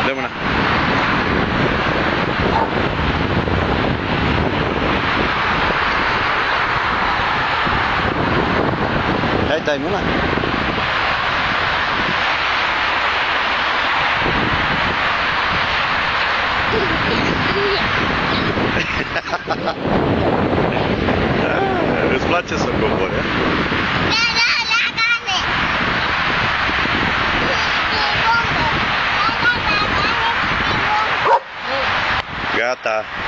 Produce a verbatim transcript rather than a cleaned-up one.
Dă mâna. Hai, dai mâna. Îți place să cobori, a? Gata.